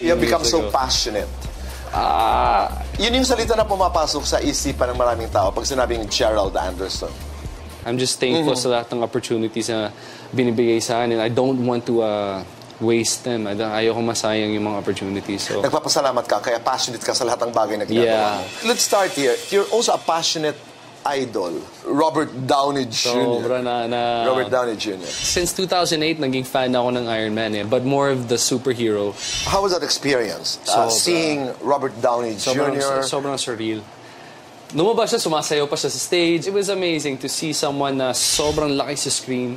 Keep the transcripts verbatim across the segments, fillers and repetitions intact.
You become so passionate. Ah, Yun yung salita na pumapasok sa isipan ng maraming tao pag sinabing Gerald Anderson. I'm just thankful sa lahat ng opportunities na binibigay sa akin. And I don't want to uh, waste them. I don't, ayoko masayang yung mga opportunities. So. Nagpapasalamat ka, kaya passionate ka sa lahat ng bagay na ginagawa mo. Yeah. Let's start here. You're also a passionate idol. Robert Downey Junior Sobra na, na... Robert Downey Junior Since two thousand eight, naging fan ako ng Iron Man eh. But more of the superhero. How was that experience? Uh, seeing Robert Downey Sobrang, Junior sobrang surreal. Lumabas siya, sumasayaw pa siya sa stage. It was amazing to see someone na sobrang laki sa screen.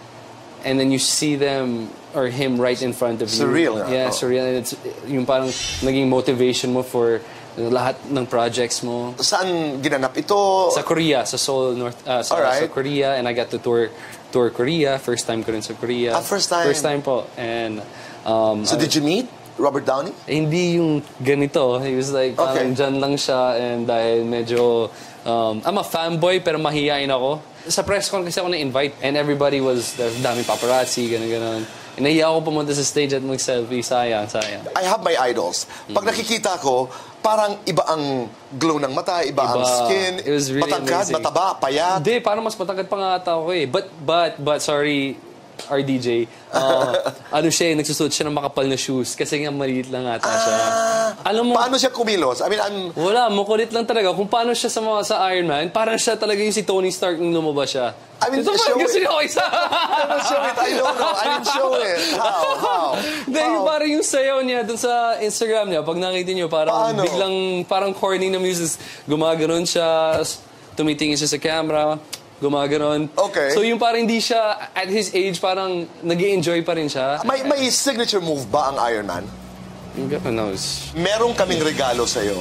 And then you see them or him right in front of you. Surreal. Yeah, oh. surreal. And it's yung parang naging motivation mo for lahat ng projects mo. Saan ginanap ito? Sa Korea, sa Seoul, North, uh, sa, Alright. sa Korea. And I got to tour tour Korea. First time ko rin sa Korea. Ah, first time? First time po. And, um, So did you meet Robert Downey? eh, hindi yung ganito. He was like, parang Okay. dyan lang siya. And dahil medyo, um, I'm a fanboy pero mahihain ako. Sa press con kasi ako na-invite. And everybody was, there's daming paparazzi, gano'n-gano'n. Nahiya ako pumunta sa stage at mag-selfie. Sayang, sayang. I have my idols. Pag nakikita ko, parang iba ang glow ng mata, iba, ang Iba. skin, It was really matangkad, amazing. mataba, payat. Hindi, parang mas matangkad pa nga ata ako eh. But, but, but, sorry, R D J. Uh, ano siya eh, nagsusuot siya ng makapal na shoes kasi nga maliit lang ata siya. Alam mo, Paano siya kumilos? I mean, I'm... wala, makulit lang talaga. Kung paano siya sa mga sa Iron Man, parang siya talaga yung si Tony Stark nung lumabas siya. I mean, Ito show parang kasi it. ako isa. I don't show it. I don't know. I didn't show it. How? How? Hindi, yung parang yung sayaw niya dun sa Instagram niya, pag nakita niyo, parang Paano? biglang, parang corny na music. Gumaganon siya, tumitingin siya sa camera, gumaganon. Okay. So yung parang hindi siya, at his age, parang nag-i-enjoy pa rin siya. May, may signature move ba ang Iron Man? God knows. Merong kaming regalo sa'yo.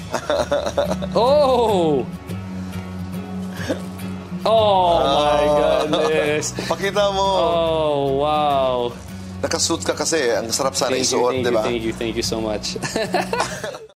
Oh! Oh my goodness. Pakita mo. Oh, wow. Nakasuit ka kasi. Ang sarap sana Thank you, isuot, thank di you, ba? thank you, thank you so much.